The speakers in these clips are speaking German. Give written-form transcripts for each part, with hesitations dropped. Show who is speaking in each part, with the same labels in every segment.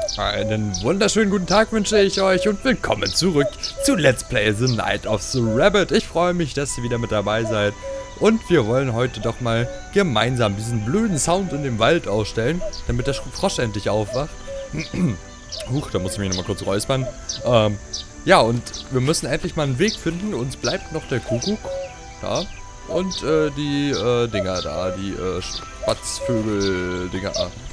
Speaker 1: Einen wunderschönen guten Tag wünsche ich euch und willkommen zurück zu Let's Play The Night of the Rabbit. Ich freue mich, dass ihr wieder mit dabei seid und wir wollen heute doch mal gemeinsam diesen blöden Sound in dem Wald ausstellen, damit der Frosch endlich aufwacht. Huch, da muss ich mich nochmal kurz räuspern. Ja, und wir müssen endlich mal einen Weg finden. Uns bleibt noch der Kuckuck da und die Dinger da, die Spatzvögel-Dinger.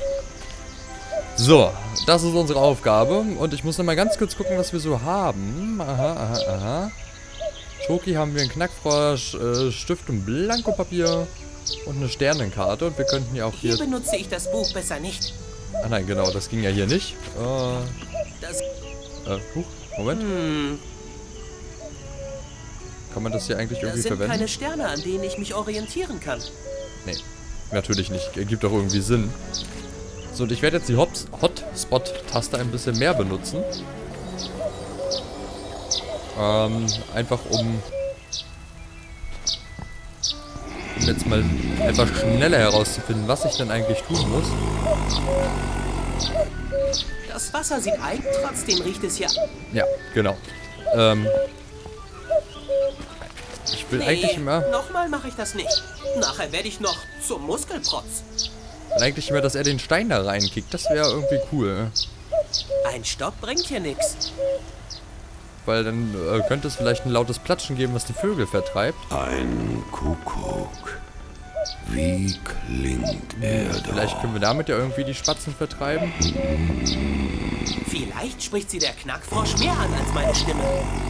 Speaker 1: So, das ist unsere Aufgabe und ich muss noch mal ganz kurz gucken, was wir so haben. Aha. Schoki haben wir einen Knackfrosch, Stift und Blankopapier und eine Sternenkarte und wir könnten ja auch hier...
Speaker 2: Hier benutze ich das Buch besser nicht.
Speaker 1: Ah nein, genau, das ging ja hier nicht. Huch, Moment. Kann man das hier eigentlich irgendwie verwenden?
Speaker 2: Das sind keine Sterne, an denen ich mich orientieren kann.
Speaker 1: Nee, natürlich nicht. Ergibt doch irgendwie Sinn. So, und ich werde jetzt die Hotspot-Taste ein bisschen mehr benutzen. Einfach um jetzt mal etwas schneller herauszufinden, was ich denn eigentlich tun muss.
Speaker 2: Das Wasser sieht ein, trotzdem riecht es ja...
Speaker 1: Ja, genau. Ich will eigentlich immer...
Speaker 2: Nochmal mache ich das nicht. Nachher werde ich noch zum Muskelprotz.
Speaker 1: Eigentlich immer, dass er den Stein da reinkickt. Das wäre irgendwie cool.
Speaker 2: Ein Stock bringt hier nichts.
Speaker 1: Weil dann könnte es vielleicht ein lautes Platschen geben, was die Vögel vertreibt.
Speaker 3: Ein Kuckuck. Wie klingt er doch?
Speaker 1: Vielleicht können wir damit ja irgendwie die Spatzen vertreiben.
Speaker 2: Vielleicht spricht sie der Knackfrosch mehr an als meine Stimme.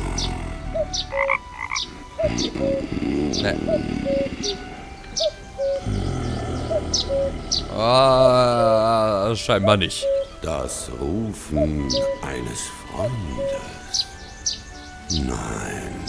Speaker 1: Ne. Ah, scheinbar nicht.
Speaker 3: Das Rufen eines Freundes. Nein.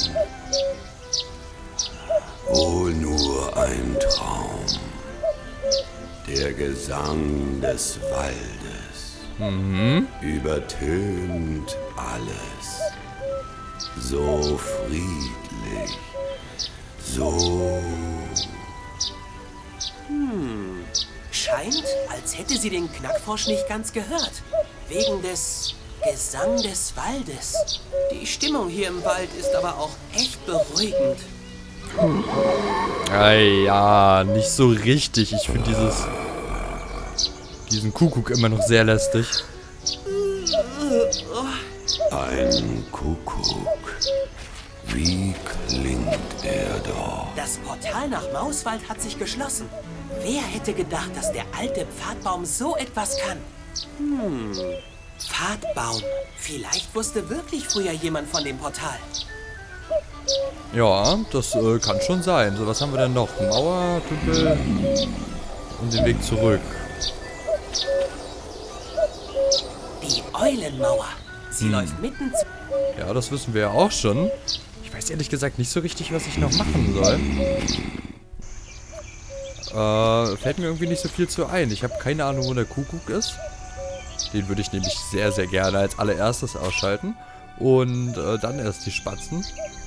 Speaker 3: Wohl nur ein Traum. Der Gesang des Waldes übertönt alles. So friedlich. So...
Speaker 2: Scheint, als hätte sie den Knackfrosch nicht ganz gehört. Wegen des Gesang des Waldes. Die Stimmung hier im Wald ist aber auch echt beruhigend.
Speaker 1: Ja, nicht so richtig. Ich finde diesen Kuckuck immer noch sehr lästig.
Speaker 3: Ein Kuckuck. Wie klingt er doch?
Speaker 2: Das Portal nach Mauswald hat sich geschlossen. Wer hätte gedacht, dass der alte Pfadbaum so etwas kann? Pfadbaum. Vielleicht wusste wirklich früher jemand von dem Portal.
Speaker 1: Ja, das kann schon sein. So, was haben wir denn noch? Mauer, Tümpel und den Weg zurück.
Speaker 2: Die Eulenmauer. Sie läuft mitten zu...
Speaker 1: Ja, das wissen wir ja auch schon. Ich weiß ehrlich gesagt nicht so richtig, was ich noch machen soll. Fällt mir irgendwie nicht so viel zu ein. Ich habe keine Ahnung, wo der Kuckuck ist. Den würde ich nämlich sehr, sehr gerne als allererstes ausschalten. Und dann erst die Spatzen.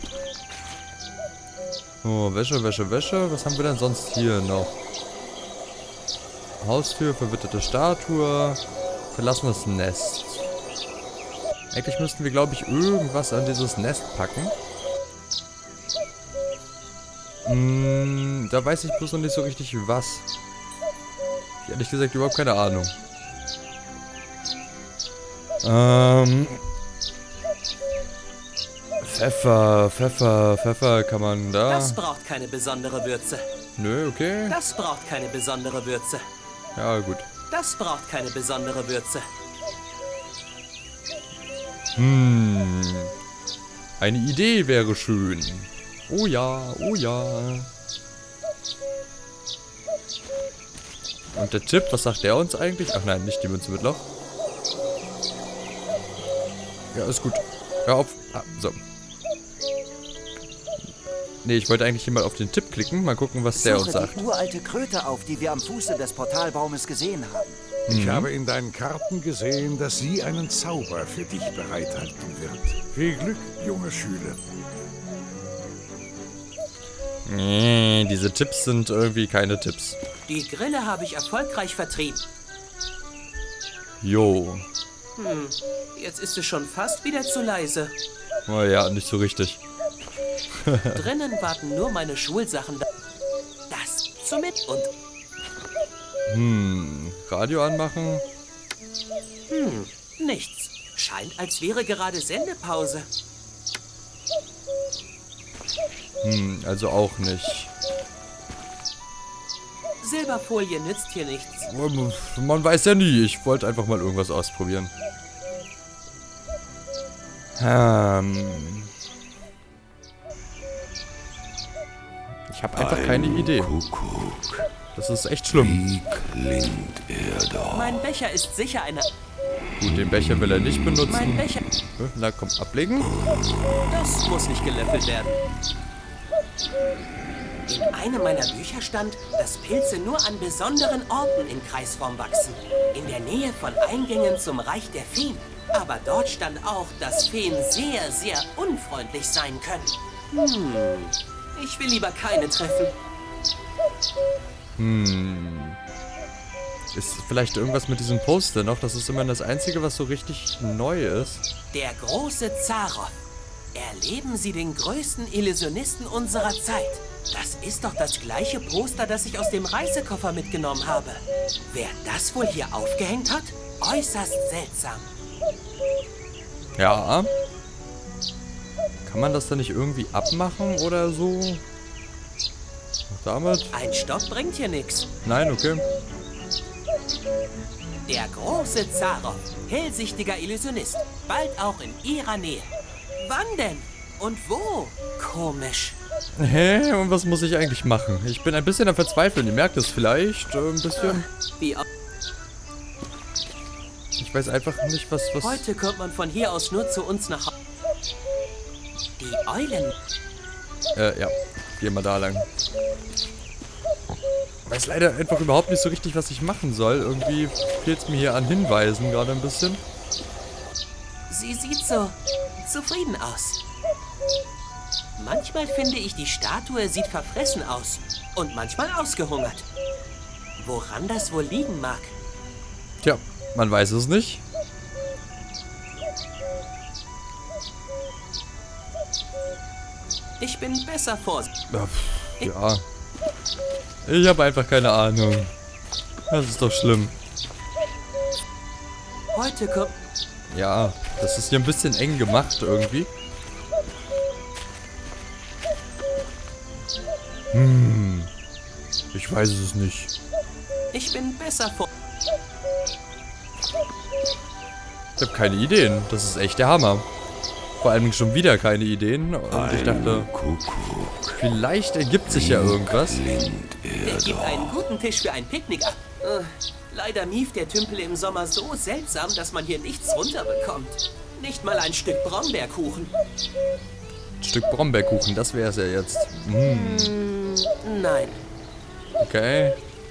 Speaker 1: Oh, Wäsche. Was haben wir denn sonst hier noch? Haustür, verwitterte Statue, verlassenes Nest. Eigentlich müssten wir, glaube ich, irgendwas an dieses Nest packen. Da weiß ich bloß noch nicht so richtig was. Ehrlich gesagt überhaupt keine Ahnung. Pfeffer kann man da...
Speaker 2: Das braucht keine besondere Würze.
Speaker 1: Nö, okay.
Speaker 2: Das braucht keine besondere Würze.
Speaker 1: Ja, gut.
Speaker 2: Das braucht keine besondere Würze.
Speaker 1: Eine Idee wäre schön. Oh ja, oh ja. Und der Tipp, was sagt der uns eigentlich? Ach nein, nicht die Münze mit Loch. Ja, ist gut. Hör auf. Ah, so. Nee, ich wollte eigentlich hier mal auf den Tipp klicken. Mal gucken, was der uns sagt.
Speaker 4: Die uralte Kröte auf, die wir am Fuße des Portalbaumes gesehen haben.
Speaker 5: Ich habe in deinen Karten gesehen, dass sie einen Zauber für dich bereithalten wird. Viel Glück, junge Schüler.
Speaker 1: Nee, diese Tipps sind irgendwie keine Tipps.
Speaker 2: Die Grille habe ich erfolgreich vertrieben.
Speaker 1: Jo.
Speaker 2: Jetzt ist es schon fast wieder zu leise.
Speaker 1: Oh ja, nicht so richtig.
Speaker 2: Drinnen warten nur meine Schulsachen. Das somit und...
Speaker 1: Radio anmachen?
Speaker 2: Nichts. Scheint, als wäre gerade Sendepause.
Speaker 1: Also auch nicht.
Speaker 2: Silberfolie nützt hier nichts.
Speaker 1: Man weiß ja nie. Ich wollte einfach mal irgendwas ausprobieren. Ich habe einfach keine Idee.
Speaker 3: Kuckuck,
Speaker 1: Das ist echt schlimm.
Speaker 3: wie klingt er doch?
Speaker 2: Mein Becher ist sicher eine...
Speaker 1: Gut, den Becher will er nicht
Speaker 2: Mein
Speaker 1: benutzen.
Speaker 2: Becher...
Speaker 1: Na komm, ablegen.
Speaker 2: Das muss nicht gelöffelt werden. In einem meiner Bücher stand, dass Pilze nur an besonderen Orten in Kreisform wachsen. In der Nähe von Eingängen zum Reich der Feen. Aber dort stand auch, dass Feen sehr, sehr unfreundlich sein können. Ich will lieber keine treffen.
Speaker 1: Ist vielleicht irgendwas mit diesem Poster noch? Das ist immer das Einzige, was so richtig neu ist.
Speaker 2: Der große Zaroff. Erleben Sie den größten Illusionisten unserer Zeit. Das ist doch das gleiche Poster, das ich aus dem Reisekoffer mitgenommen habe. Wer das wohl hier aufgehängt hat? Äußerst seltsam.
Speaker 1: Ja. Kann man das dann nicht irgendwie abmachen oder so? Damit?
Speaker 2: Ein Stopp bringt hier nichts.
Speaker 1: Nein, okay.
Speaker 2: Der große Zaroff, hellsichtiger Illusionist, bald auch in Ihrer Nähe. Wann denn? Und wo? Komisch.
Speaker 1: Hä? Und was muss ich eigentlich machen? Ich bin ein bisschen am Verzweifeln. Ihr merkt es vielleicht ein bisschen.
Speaker 2: Wie auch.
Speaker 1: Ich weiß einfach nicht, was...
Speaker 2: Heute kommt man von hier aus nur zu uns nach Hause. Die Eulen.
Speaker 1: Ja. Geh mal da lang. Ich weiß leider einfach überhaupt nicht so richtig, was ich machen soll. Irgendwie fehlt es mir hier an Hinweisen gerade ein bisschen.
Speaker 2: Sie sieht so zufrieden aus. Manchmal finde ich, die Statue sieht verfressen aus. Und manchmal ausgehungert. Woran das wohl liegen mag?
Speaker 1: Tja, man weiß es nicht.
Speaker 2: Ich bin besser vorsichtig.
Speaker 1: Ja. Ich habe einfach keine Ahnung. Das ist doch schlimm.
Speaker 2: Heute kommt...
Speaker 1: Ja, das ist hier ein bisschen eng gemacht irgendwie. Ich weiß es nicht.
Speaker 2: Ich bin besser vor...
Speaker 1: Ich habe keine Ideen. Das ist echt der Hammer. Vor allem schon wieder keine Ideen. Und ich dachte,
Speaker 3: Kuckuck,
Speaker 1: vielleicht ergibt sich ja irgendwas.
Speaker 3: klingt
Speaker 2: Der
Speaker 3: er
Speaker 2: gibt
Speaker 3: doch?
Speaker 2: einen guten Tisch für ein Picknick ab. Leider mieft der Tümpel im Sommer so seltsam, dass man hier nichts runterbekommt. Nicht mal ein Stück Brombeerkuchen.
Speaker 1: Ein Stück Brombeerkuchen, das wäre es ja jetzt.
Speaker 2: Nein.
Speaker 1: Okay.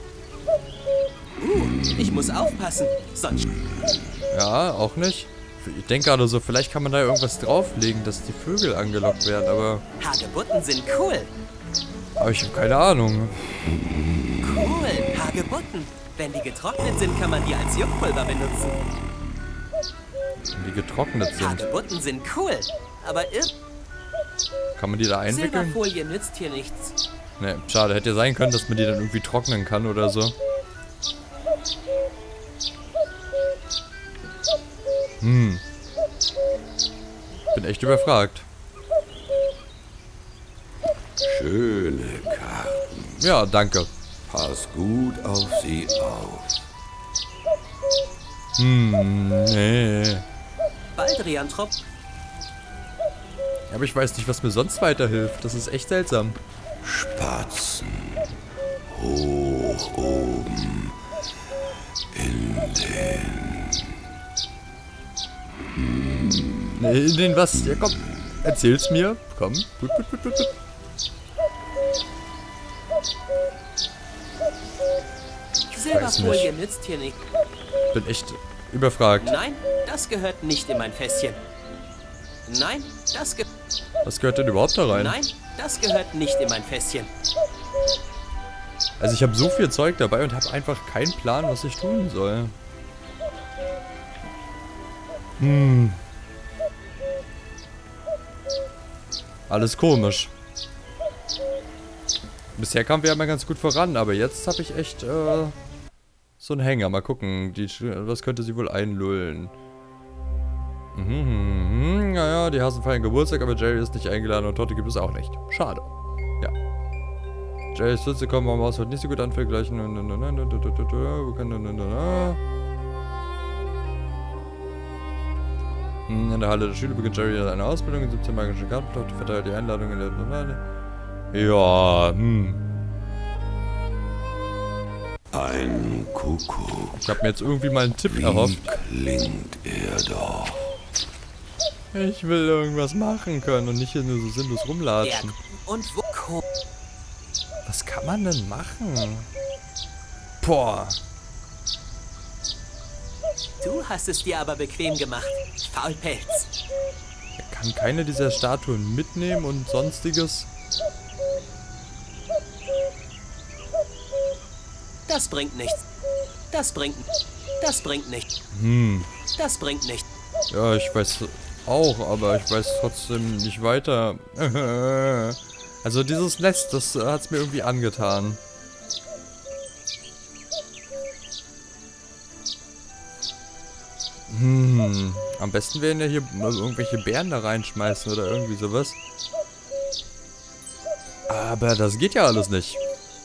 Speaker 2: Ich muss aufpassen, sonst...
Speaker 1: Ja, auch nicht. Ich denke gerade so, vielleicht kann man da irgendwas drauflegen, dass die Vögel angelockt werden, aber
Speaker 2: Hagebutten sind cool.
Speaker 1: ich habe keine Ahnung.
Speaker 2: Cool, Hagebutten. Wenn die getrocknet sind, kann man die als Juckpulver benutzen.
Speaker 1: Wenn die getrocknet sind,
Speaker 2: Hagebutten sind cool, aber
Speaker 1: kann man die da einwickeln?
Speaker 2: Silberfolie nützt hier nichts.
Speaker 1: Ne, schade. Hätte ja sein können, dass man die dann irgendwie trocknen kann oder so. Bin echt überfragt.
Speaker 3: Schöne Karten.
Speaker 1: Ja, danke.
Speaker 3: Pass gut auf sie auf.
Speaker 1: Nee.
Speaker 2: Baldriantrop.
Speaker 1: Aber ich weiß nicht, was mir sonst weiterhilft. Das ist echt seltsam.
Speaker 3: Spatzen. Hoch oben. In
Speaker 1: In den was? Ja, komm. Erzähl's mir. Komm. Gut.
Speaker 2: Silberfolie nützt hier nicht.
Speaker 1: Bin echt überfragt.
Speaker 2: Nein, das gehört nicht in mein Fässchen. Nein,
Speaker 1: Was gehört denn überhaupt da rein?
Speaker 2: Nein, das gehört nicht in mein Fässchen.
Speaker 1: Also ich habe so viel Zeug dabei und habe einfach keinen Plan, was ich tun soll. Alles komisch. Bisher kamen wir ja mal ganz gut voran, aber jetzt habe ich echt so einen Hänger. Mal gucken, was könnte sie wohl einlullen? Naja, die Hasen feiern Geburtstag, aber Jerry ist nicht eingeladen und Torte gibt es auch nicht. Schade. Ja. Jerrys Witze kommen am Haus nicht so gut an, vergleichen. In der Halle der Schüler beginnt Jerry eine Ausbildung in 17 magischen Karten, verteilt die Einladung in der... Ja,
Speaker 3: Ein Kuckuck.
Speaker 1: Ich habe mir jetzt irgendwie mal einen Tipp erhofft.
Speaker 3: Klingt er doch.
Speaker 1: Ich will irgendwas machen können und nicht hier nur so sinnlos rumlatschen.
Speaker 2: Und wo?
Speaker 1: Was kann man denn machen? Boah.
Speaker 2: Du hast es dir aber bequem gemacht. Faulpelz.
Speaker 1: Er kann keine dieser Statuen mitnehmen und sonstiges.
Speaker 2: Das bringt nichts. Das bringt nichts. Das bringt nichts. Das bringt nichts.
Speaker 1: Ja, ich weiß auch, aber ich weiß trotzdem nicht weiter. Also dieses Nest, das hat's mir irgendwie angetan. Am besten wären ja hier irgendwelche Bären da reinschmeißen oder irgendwie sowas. Aber das geht ja alles nicht.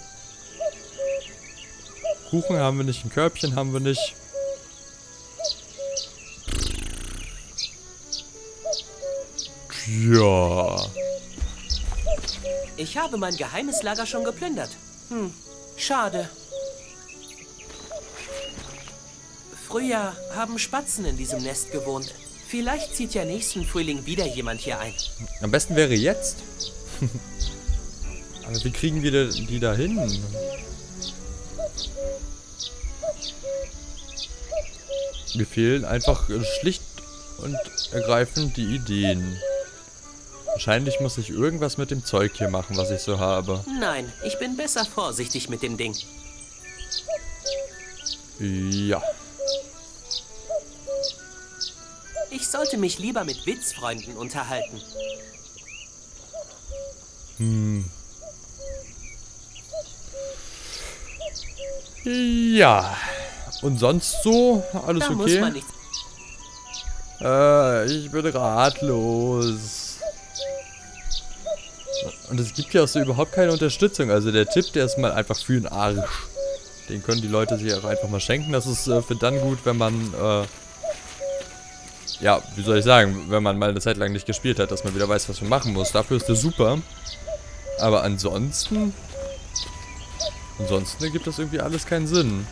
Speaker 1: Kuchen haben wir nicht, ein Körbchen haben wir nicht. Tja.
Speaker 2: Ich habe mein geheimes Lager schon geplündert. Schade. Früher haben Spatzen in diesem Nest gewohnt. Vielleicht zieht ja nächsten Frühling wieder jemand hier ein.
Speaker 1: Am besten wäre jetzt. Aber wie kriegen wir die da hin? Mir fehlen einfach schlicht und ergreifend die Ideen. Wahrscheinlich muss ich irgendwas mit dem Zeug hier machen, was ich so habe.
Speaker 2: Nein, ich bin besser vorsichtig mit dem Ding.
Speaker 1: Ja.
Speaker 2: Ich sollte mich lieber mit Witzfreunden unterhalten.
Speaker 1: Ja. Und sonst so? Alles
Speaker 2: Da muss
Speaker 1: okay?
Speaker 2: man nichts.
Speaker 1: Ich bin ratlos. Und es gibt ja auch so überhaupt keine Unterstützung. Also der Tipp, der ist mal einfach für den Arsch. Den können die Leute sich auch einfach mal schenken. Das ist für dann gut, wenn man, ja, wie soll ich sagen, wenn man mal eine Zeit lang nicht gespielt hat, dass man wieder weiß, was man machen muss. Dafür ist der super. Aber ansonsten ergibt das irgendwie alles keinen Sinn.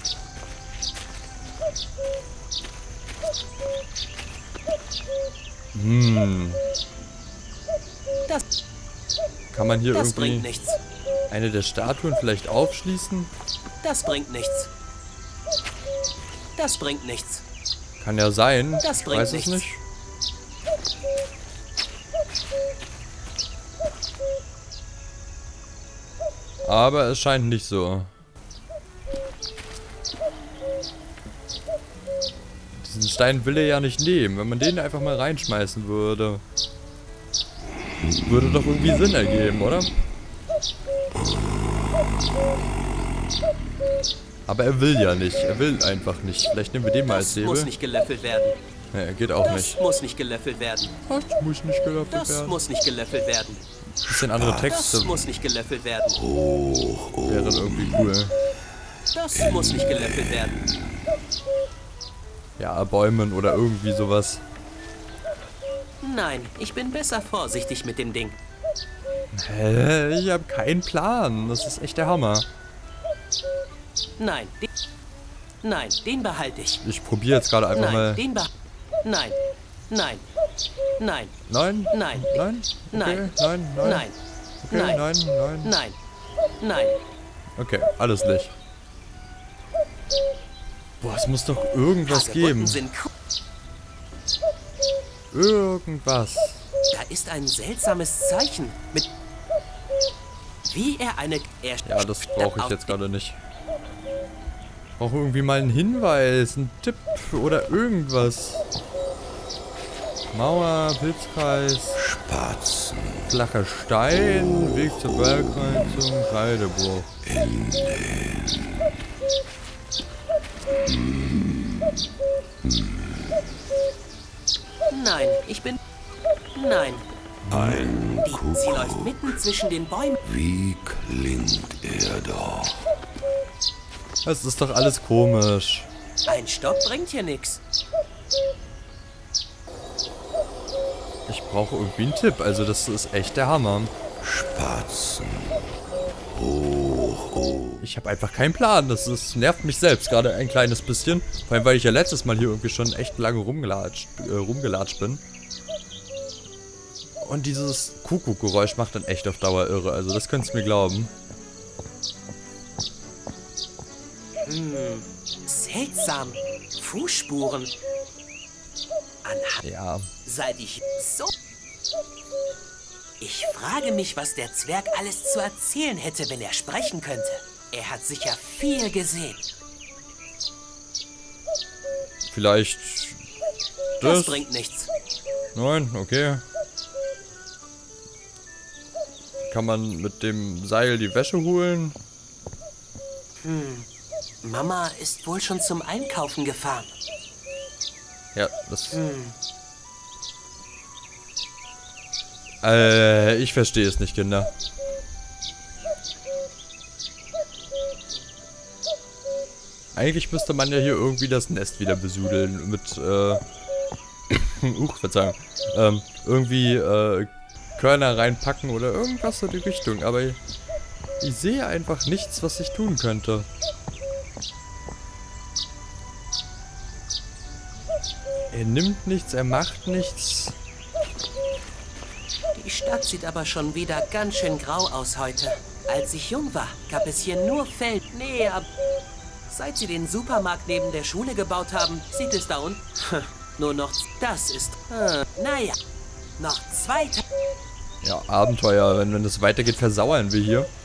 Speaker 2: Das,
Speaker 1: Kann man hier
Speaker 2: das
Speaker 1: irgendwie
Speaker 2: bringt nichts.
Speaker 1: eine der Statuen vielleicht aufschließen?
Speaker 2: Das bringt nichts. Das bringt nichts.
Speaker 1: Kann ja sein.
Speaker 2: Das
Speaker 1: Ich
Speaker 2: bringt
Speaker 1: weiß es
Speaker 2: nichts.
Speaker 1: nicht. Aber es scheint nicht so. Diesen Stein will er ja nicht nehmen. Wenn man den einfach mal reinschmeißen würde, würde doch irgendwie Sinn ergeben, oder? Aber er will ja nicht. Er will einfach nicht. Vielleicht nehmen wir den mal als
Speaker 2: Das muss
Speaker 1: Säbel.
Speaker 2: nicht gelöffelt werden.
Speaker 1: Ja, geht auch
Speaker 2: Das
Speaker 1: nicht.
Speaker 2: muss nicht gelöffelt werden.
Speaker 1: Das muss nicht gelöffelt
Speaker 2: Das
Speaker 1: werden.
Speaker 2: muss nicht gelöffelt werden.
Speaker 1: Bisschen andere Texte
Speaker 2: Das muss nicht gelöffelt werden.
Speaker 1: wären irgendwie cool.
Speaker 2: Das muss nicht gelöffelt werden.
Speaker 1: Ja, Bäumen oder irgendwie sowas.
Speaker 2: Nein, ich bin besser vorsichtig mit dem Ding.
Speaker 1: Hä? Ich habe keinen Plan. Das ist echt der Hammer.
Speaker 2: Nein, den behalte ich.
Speaker 1: Ich probiere jetzt gerade einfach
Speaker 2: Nein,
Speaker 1: mal.
Speaker 2: den behalte ich. Nein, nein, nein,
Speaker 1: Nein?
Speaker 2: nein,
Speaker 1: Nein? Okay,
Speaker 2: Nein.
Speaker 1: nein, nein.
Speaker 2: nein,
Speaker 1: Okay,
Speaker 2: nein,
Speaker 1: nein.
Speaker 2: nein, nein.
Speaker 1: Okay, alles Licht. Boah, es muss doch irgendwas
Speaker 2: Hagebutten
Speaker 1: geben.
Speaker 2: sind cool.
Speaker 1: Irgendwas.
Speaker 2: Da ist ein seltsames Zeichen mit... Wie er eine...
Speaker 1: Ja, das brauche ich jetzt gerade nicht. Ich brauche irgendwie mal einen Hinweis, einen Tipp oder irgendwas. Mauer, Pilzkreis,
Speaker 3: Spatzen
Speaker 1: flacher Stein, Weg zur Bergkreuzung, Reidebruch.
Speaker 3: in den
Speaker 2: Nein, ich bin... Nein,
Speaker 3: ein
Speaker 2: sie läuft
Speaker 3: Kuckuck.
Speaker 2: mitten zwischen den Bäumen.
Speaker 3: Wie klingt er doch?
Speaker 1: Das ist doch alles komisch.
Speaker 2: Ein Stopp bringt hier nichts.
Speaker 1: Ich brauche irgendwie einen Tipp. Also das ist echt der Hammer.
Speaker 3: Spatzen. Hoch, hoch.
Speaker 1: Ich habe einfach keinen Plan. Das nervt mich selbst gerade ein kleines bisschen. Vor allem, weil ich ja letztes Mal hier irgendwie schon echt lange rumgelatscht bin. Und dieses Kuckuck-Geräusch macht dann echt auf Dauer irre. Also das könntest du mir glauben.
Speaker 2: Seltsam. Fußspuren. Anhand
Speaker 1: Ja.
Speaker 2: seit ich so... Ich frage mich, was der Zwerg alles zu erzählen hätte, wenn er sprechen könnte. Er hat sicher viel gesehen.
Speaker 1: Vielleicht...
Speaker 2: Das bringt nichts.
Speaker 1: Nein, okay. Kann man mit dem Seil die Wäsche holen?
Speaker 2: Mama ist wohl schon zum Einkaufen gefahren.
Speaker 1: Ja, das... ich verstehe es nicht, Kinder. Eigentlich müsste man ja hier irgendwie das Nest wieder besudeln mit, Verzeihung. Irgendwie, Körner reinpacken oder irgendwas in die Richtung. Aber ich sehe einfach nichts, was ich tun könnte. Er nimmt nichts, er macht nichts.
Speaker 2: Die Stadt sieht aber schon wieder ganz schön grau aus heute. Als ich jung war, gab es hier nur Feld. Nee, aber seit sie den Supermarkt neben der Schule gebaut haben, sieht es da unten nur noch... Das ist... naja, noch 2 Tage.
Speaker 1: Ja, Abenteuer. Wenn es weitergeht, versauern wir hier.